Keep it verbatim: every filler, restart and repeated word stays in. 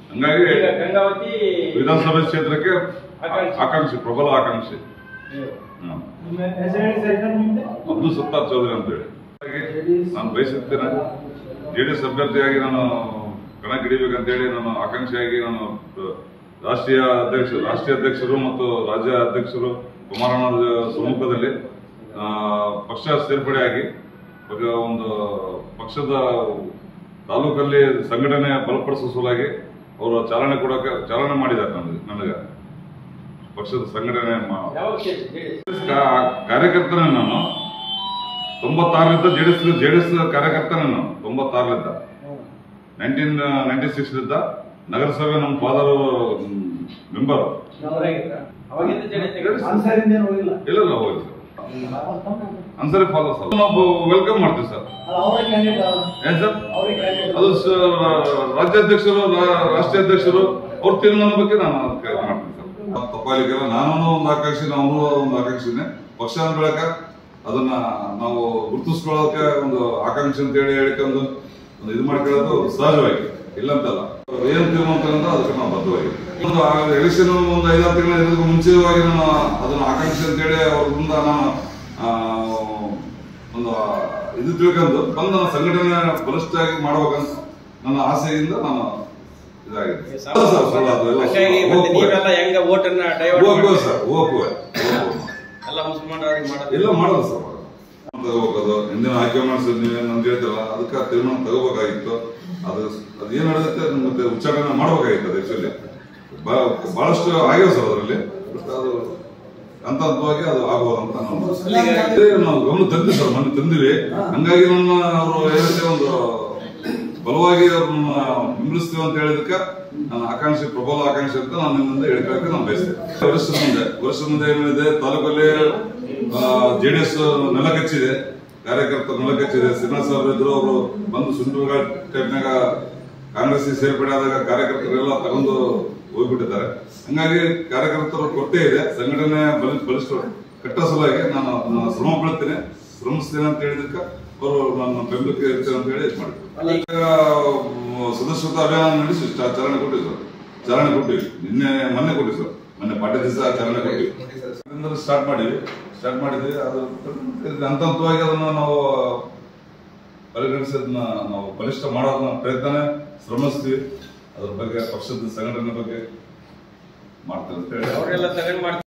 ಹಂಗಾಗಿ ಗಂಗಾವತಿ ವಿಧಾನಸಭೆ ಕ್ಷೇತ್ರಕ್ಕೆ ಆಕಾಂಕ್ಷಿ ಪ್ರಬಲ ಆಕಾಂಕ್ಷಿ ಅಬ್ದುಲ್ ಸತ್ತಾರ್ ಚೌಧರಿ ಅಂತ ಹೇಳಿ ನಾನು ಬಯಸುತ್ತೇನೆ. ಜೆಡಿಎಸ್ ಅಭ್ಯರ್ಥಿಯಾಗಿ ನಾನು ಕಣಕ್ಕಿಳಿಬೇಕಂತ ಹೇಳಿ ನಾನು ಆಕಾಂಕ್ಷಿಯಾಗಿ ನಾನು ರಾಷ್ಟ್ರೀಯ ಅಧ್ಯಕ್ಷ ರಾಷ್ಟ್ರೀಯ ಅಧ್ಯಕ್ಷರು ಮತ್ತು ರಾಜ್ಯ ಅಧ್ಯಕ್ಷರು ಕುಮಾರಣ್ಣನ ಸಮ್ಮುಖದಲ್ಲಿ ಪಕ್ಷ ಸೇರ್ಪಡೆಯಾಗಿ ಒಂದು ಪಕ್ಷದ ತಾಲೂಕಲ್ಲಿ ಸಂಘಟನೆ ಬಲಪಡಿಸುವ ಸಲುವಾಗಿ ಅವರು ಚಾಲನೆ ಕೊಡಕ್ಕೆ ಚಾಲನೆ ಮಾಡಿದ್ದಾರೆ ನನಗೆ ನನಗೆ ಪಕ್ಷದ ಸಂಘಟನೆ ಕಾರ್ಯಕರ್ತನೇ ನಾನು ತೊಂಬತ್ತಾರರಿಂದ ಜೆಡಿಎಸ್ ಜೆಡಿಎಸ್ ಕಾರ್ಯಕರ್ತನೇ ನಾನು ತೊಂಬತ್ತಾರರಿಂದ ನೈನ್ಟೀನ್ ನೈನ್ಟಿ ಸಿಕ್ಸ್ ಲಿದ್ದ ನಗರಸಭೆ ನಮ್ಮ ಫಾದರ್ ಮೆಂಬರ್ ಇಲ್ಲ ಇಲ್ಲ ಹೋಗಿ ಸರ್ ಅನ್ಸರಿ ಫಾಲೋ ಸರ್ ನಾವು ವೆಲ್ಕಮ್ ಮಾಡ್ತೀವಿ ಸರ್. ಏನ್ ಸರ್ ಅದು ರಾಜ್ಯಾಧ್ಯಕ್ಷರು ರಾಷ್ಟ್ರೀಯ ಅಧ್ಯಕ್ಷರು ಅವ್ರ ತೀರ್ಮಾನ ಬಗ್ಗೆ ನಾನು ಮಾಡ್ತೀನಿ ಸರ್. ತಪ್ಪಾಲಿಕ್ಕೆಲ್ಲ ನಾನು ಒಂದು ಆಕಾಂಕ್ಷಿ ನಾವು ಒಂದು ಆಕಾಂಕ್ಷಿನೇ ಪಕ್ಷ ಬೆಳಕ ಅದನ್ನ ನಾವು ಗುರುತಿಸ್ಕೊಳ್ಳೋಕೆ ಒಂದು ಆಕಾಂಕ್ಷಿ ಅಂತ ಹೇಳಿ ಹೇಳ್ಕೊಂಡು ಒಂದು ಇದು ಮಾಡ್ಕೊಳ್ಳೋದು ಸಹಜವಾಗಿ ಇಲ್ಲಂತಲ್ಲ. ಏನ್ ತೀರ್ಮಾನ ಅದಕ್ಕೆ ನಾವು ಬದ್ಧವಾಗಿ ಒಂದು ಎಲೆಕ್ಷನ್ ಒಂದು ಐದಾರು ತಿಂಗಳ ಇರೋದಕ್ಕೆ ಮುಂಚಿತವಾಗಿ ನಾನು ಅದನ್ನ ಆಕಾಂಕ್ಷಿ ಅಂತ ಹೇಳಿ ಅವ್ರ ಮುಂದೆ ನಾನು ಒಂದು ಇದು ತಿಳ್ಕೊಂಡು ಬಂದು ನನ್ನ ಸಂಘಟನೆ ಬಲಿಷ್ಠವಾಗಿ ಮಾಡ್ಬೇಕಂತ ನನ್ನ ಆಸೆಯಿಂದ ನಾನು ಇದಾಗಿದೆ ಸರ್. ಎಲ್ಲ ಮಾಡೋದು ಸರ್ ತಗೋಬೇಕದು ಹಿಂದಿನ ಆಯ್ಕೆ ಮಾಡಿಸಿದ್ ನೀವೇ ನಮ್ಗೆ ಹೇಳ್ತಲ್ಲ ಅದಕ್ಕೆ ತೀರ್ಮಾನ ತಗೋಬೇಕಾಗಿತ್ತು. ಅದು ಅದೇನ್ ನಡೆದತ್ತೆ ಮತ್ತೆ ಉಚ್ಚಾಟನೆ ಮಾಡ್ಬೇಕಾಗಿತ್ತು. ಅದು ಆಕ್ಚುಲಿ ಬಹಳಷ್ಟು ಆಗ್ಯಾವ ಸರ್ ಅದರಲ್ಲಿ. ಅದು ಹಂತ ಹಂತವಾಗಿ ಅದು ಆಗ್ಬೋದಂತ ನಾವು ನಾವು ಗಮನ ತಂದಿವಿ ಸರ್, ಮೊನ್ನೆ ತಂದಿವಿ. ಹಂಗಾಗಿ ನನ್ನ ಅವರು ಏನಂತೆ ಒಂದು ಬಲವಾಗಿ ಅವ್ರನ್ನ ಬಿಂಬಿಸ್ತೀವಿ ಅಂತ ಹೇಳಿದಕ್ಕೆ ನನ್ನ ಆಕಾಂಕ್ಷಿ ಪ್ರಬಲ ಆಕಾಂಕ್ಷಿ ಅಂತ ನಾನು ನಿಮ್ಮಿಂದ ಹೇಳ್ಕೊಳ್ಳಕ್ಕೆ ನಾನು ಬಯಸ್ತೇನೆ. ವರ್ಷದ ಮುಂದೆ ವರ್ಷದ ಮುಂದೆ ಏನಿದೆ ತಾಲೂಕಲ್ಲಿ ಜೆಡಿಎಸ್ ನೆಲಕಚ್ಚಿದೆ, ಕಾರ್ಯಕರ್ತರು ನೆಲಕಚ್ಚಿದೆ. ಸಿನ್ಹಾ ಸಾಹೇಬ್ ಇದ್ರು ಅವರು ಬಂದು ಸುಂಟೂರುಘಾಟ್ ಟೈಪ್ನಾಗ ಕಾಂಗ್ರೆಸ್ ಸೇರ್ಪಡೆ ಆದಾಗ ಕಾರ್ಯಕರ್ತರೆಲ್ಲ ತಗೊಂಡು ಹೋಗ್ಬಿಟ್ಟಿದ್ದಾರೆ. ಹಂಗಾಗಿ ಕಾರ್ಯಕರ್ತರ ಕೊರತೆ ಇದೆ. ಸಂಘಟನೆ ಬಲಿಷ್ಠ ಕಟ್ಟ ಸಲುವಾಗಿ ನಾನು ನಾನು ಶ್ರಮ ಬೀಳ್ತೇನೆ ಶ್ರಮಿಸ್ತೇನೆ ಅಂತ ಹೇಳಿದಕ್ಕೆ ಅವರು ನನ್ನ ಬೆಂಬಲಕ್ಕೆ ಇರ್ತೇನೆ ಅಂತ ಹೇಳಿ ಇದು ಮಾಡಿದ್ರು. ಸದಸ್ಯತ್ವ ಅಭಿಯಾನ ನಡೆಸಿ ಚಾಲನೆ ಕೊಟ್ಟಿವಿ ಸರ್. ಚಾಲನೆ ಕೊಟ್ಟಿವಿ ನಿನ್ನೆ ಮೊನ್ನೆ ಕೊಟ್ಟಿವಿ ಸರ್. ಮೊನ್ನೆ ಪಾಠ್ಯ ದಿವಸ ಚಾಲನೆ ಕೊಟ್ಟಿವಿ. ಅದರಿಂದ ಸ್ಟಾರ್ಟ್ ಮಾಡಿವಿ ಸ್ಟಾರ್ಟ್ ಮಾಡಿದ್ವಿ ಅದು ಹಂತ ಹಂತವಾಗಿ ಅದನ್ನ ನಾವು ಪರಿಗಣಿಸಿ ಅದನ್ನ ನಾವು ಬಲಿಷ್ಠ ಮಾಡೋದನ್ನ ಪ್ರಯತ್ನ ಶ್ರಮಿಸ್ತೀವಿ. ಅದ್ರ ಬಗ್ಗೆ ಪಕ್ಷದ ಸಂಘಟನೆ ಬಗ್ಗೆ ಮಾಡ್ತೇವೆ ಅಂತ ಹೇಳಿ